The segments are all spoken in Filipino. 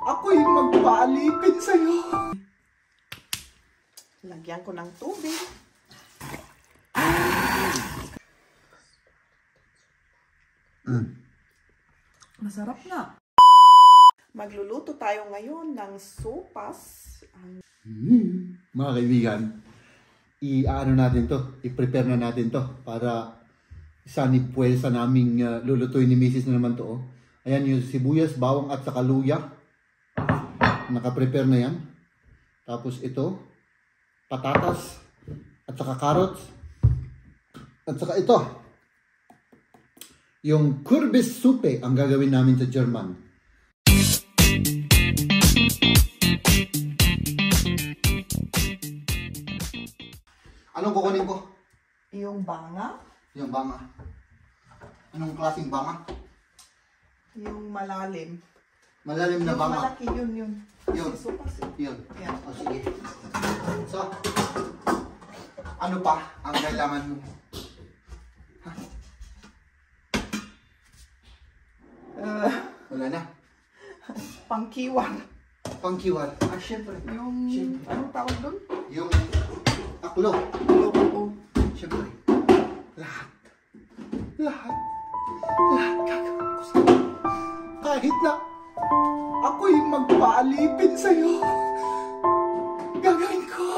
Ako'y magpaalipin sa'yo. Lagyan ko ng tubig. Masarap na. Magluluto tayo ngayon ng sopas. Mga kaibigan, i-ano natin to, i-prepare na natin to para isang puwersa naming lulutuin ni Mrs. na naman to. Oh. Ayan yung sibuyas, bawang at saka luya. Naka-prepare na yan. Tapos ito, patatas at saka carrots. At saka ito, yung Kürbissuppe ang gagawin namin sa German. Anong kukunin ko? Yung banga. Yung banga. Anong klaseng banga? Yung malalim. Malalim na yung banga. Malaki, yun. Yun. Sopas. Yun. Yan. O sige. So, ano pa ang kailangan mo? Wala na. Pangkiwang. Pangkiwan. Ah, syempre. Yung, anong tawag doon? Yung aklo. Oo. Syempre. Lahat. Lahat gagawin ko sa'yo. Kahit na ako'y magpaalipin sa'yo. Gagawin ko.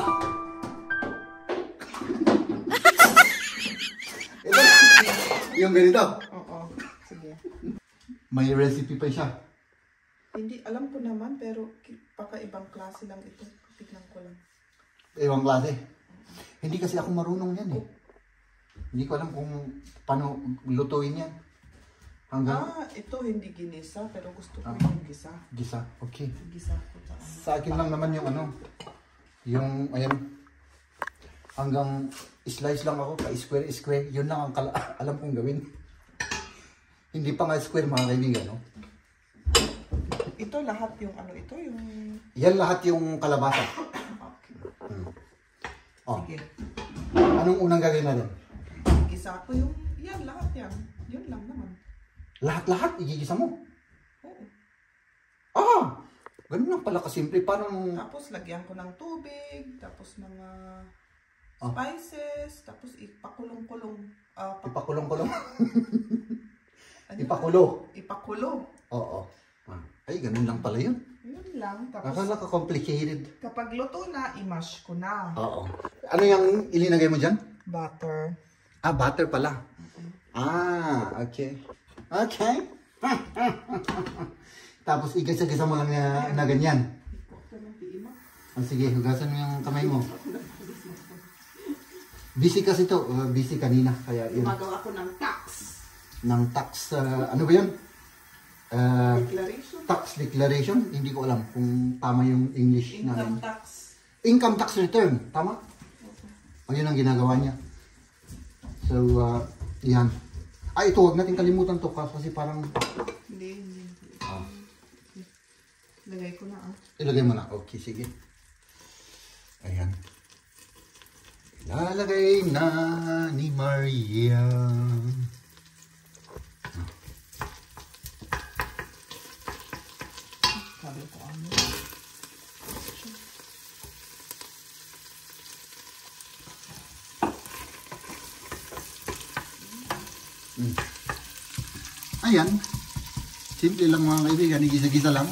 Ito. Yung ganito. Oo. Sige. May recipe pa siya. Hindi, alam ko naman, pero pakaibang klase lang ito. Tignan ko lang. Ibang klase. Hindi kasi ako marunong yan eh. Hindi ko alam kung paano lutuin yan. Hanggang... ito hindi ginisa, pero gusto ko yung gisa. Gisa, okay. Gisa ko ta. Sa akin lang naman yung ano, yung, ayan, hanggang slice lang ako, ka-square. Yun lang ang alam kong gawin. Hindi pa nga square, mga kaibigan, no? Ito lahat yung ano ito, yung... Yan lahat yung kalabasa. Okay. Oh. Sige. Anong unang gagawin natin? Gisa ko yung... Yan, lahat yan. Yun lang naman. Lahat-lahat, igigisa mo? Oo. Ah! Ganun lang pala kasimple. Paano... Tapos lagyan ko ng tubig, tapos mga spices, tapos ipakulong-kulong. Ipakulong-kulong. Ano Ipakulo. Ipakulo. Oo. Ay, ganun lang pala yun. Yun lang. Tapos Akala ka complicated. kapag luto na, i-mash ko na. Oo. Ano yung ilinagay mo dyan? Butter. Ah, butter pala. Ah, okay. Okay. Tapos igisa-gisa mo lang na ganyan. Oh, sige, hugasan mo yung kamay mo. Busy kasi to. Busy kanina. Kaya yun. Gumagawa ko ng tax. Ng tax, ano ba yun? Declaration. Tax declaration. Hindi ko alam kung tama yung English namin. Income tax. Income tax return. Tama? O yun ang ginagawa niya. So, yan. Ito, huwag natin kalimutan to kasi parang... Hindi. Lagay ko na Ilagay mo na. Okay, sige. Ayan. Lalagay na ni Maria. Sabi ko Ayan. Simple lang mga kaibigan. Igisa-gisa lang.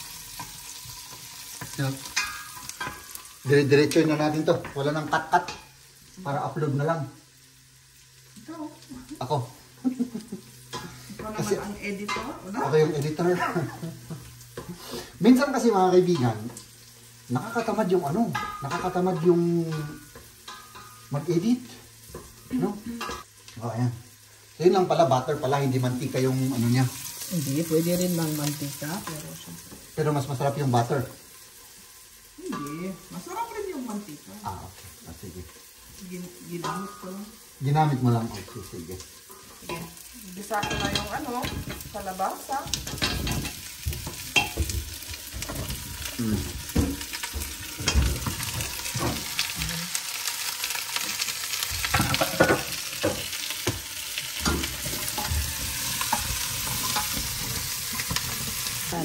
So, dire-diretso na natin to. Wala nang cut-cut. Para upload na lang. Ito. Ako. Ikaw naman ang editor. Ako yung editor. Minsan kasi mga kaibigan, nakakatamad yung nakakatamad yung mag-edit. No? Ayan. So yun lang pala, butter pala, hindi mantika yung ano niya. Hindi, pwede rin ng mantika, pero mas masarap yung butter. Hindi, masarap rin yung mantika. Okay. Sige. Ginamit ko lang. Ginamit mo lang. Okay, sige. Sige. Gisa ko na yung kalabasa.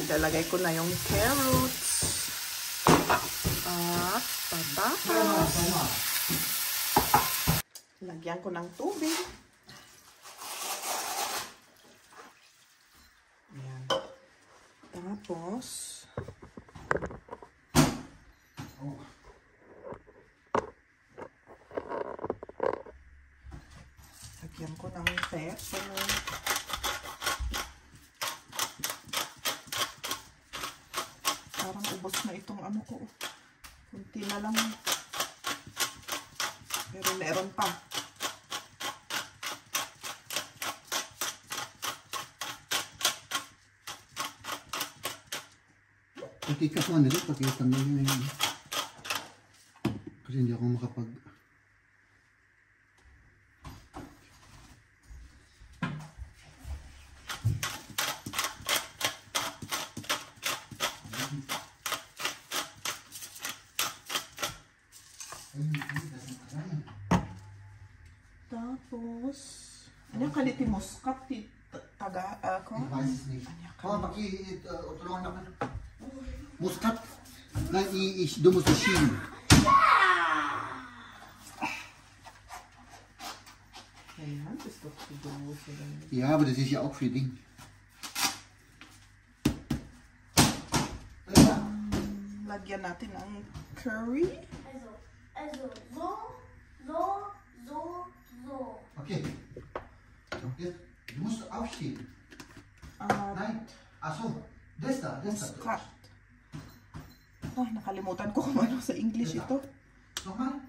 Ilalagay ko na yung carrots. At patatas. Lagyan ko ng tubig. Ayan. Tapos, lagyan ko ng pepper. Parang ubos na itong ano ko. Kunti na lang. Pero meron pa. Patikas mo nito, pakitanggal nyo yun. Kasi hindi ako makapag... Tapos, ano yung kaliti muskat? Taga, ako? Tulungan na ka. Muskat na i-isdo mo sa shin. Ayan, gusto ko siguro sila. Ja, aber das ist ja auch für Ding. Lagyan natin ng curry. Okay. So, jetzt, du musst aufstehen. Nein. Achso, das da. Muskat. Ah, nakalimutan ko kung ano sa English ito. Nochmal.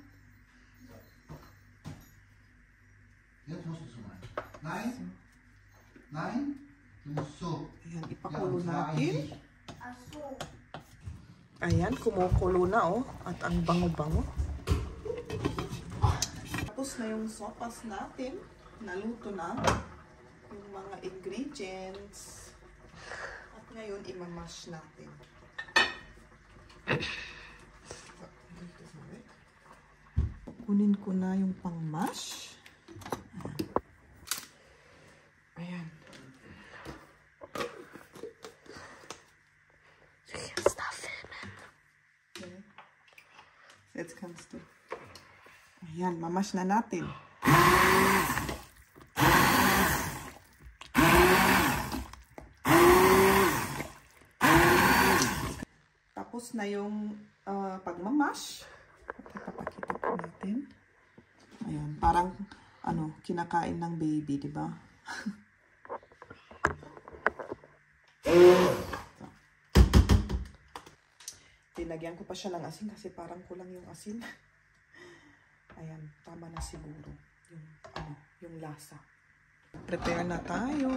Jetzt musst du so machen. Nein. Nein. Du musst so. Ayan, ipakulo natin. Ayan, kumukulo na oh. At ang bango-bango. Tapos na yung sopas natin. Naluto na yung mga ingredients. At ngayon, imamash natin. Kunin ko na yung pang-mash. Ayan. Jetzt kannst du. Ayan, mamash na natin. Tapos na yung pagmamash. Ipapakita ko natin. Ayan, parang ano, kinakain ng baby, di ba? Tinagyan ko pa siya ng asin kasi parang kulang yung asin. Ayan, tama na siguro yung ano, yung lasa. Prepare na tayo.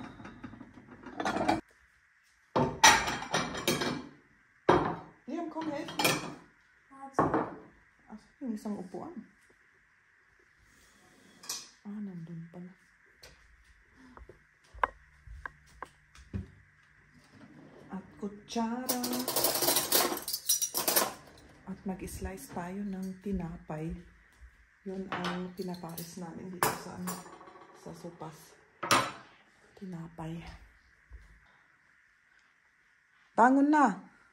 Liam, come here. Asa yung isang upuan? Ah, nandun pala. At kutsara. At mag-slice tayo ng tinapay. Yun ang pinapares namin dito sa ano, sa sopas. Tinapay. Bangon na!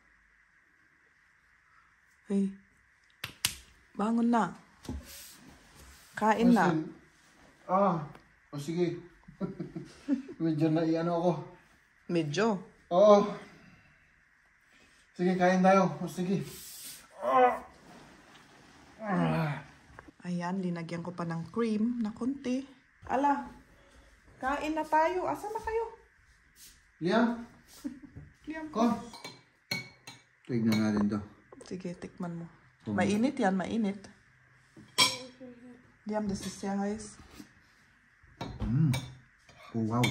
Hey. Bangon na. Kain na. O sige. Medyo na i-ano ako. Medyo. Oo. Sige, kain tayo. O sige. Ayan, linagyan ko pa ng cream na konti. Ala, kain na tayo. Asa na kayo? Liam? Liam. Kom. Tignan natin to. Sige, tikman mo. Mainit yan, mainit. Liam, das ist sehr heiß. Oh, wow.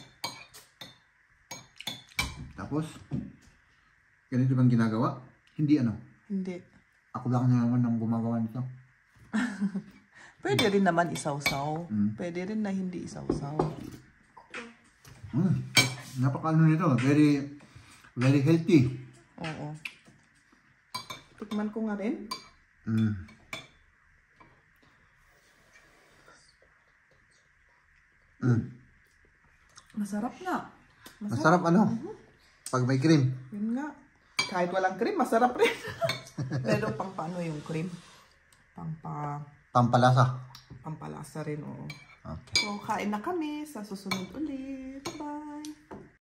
Tapos, ganito bang ginagawa? Hindi ano? Hindi. Ako lang naman ang gumagawa nito. Pwede rin naman isaw-saw. Pwede rin na hindi isaw-saw. Napaka-ano nito. Very, very healthy. Oo. Tikman ko nga rin. Masarap na. Masarap ano? Pag may cream. Yun nga. Kahit walang cream, masarap rin. Pero pang paano yung cream? Pampalasa. Pampalasa rin, oo. Okay. So, kain na kami sa susunod ulit. Bye!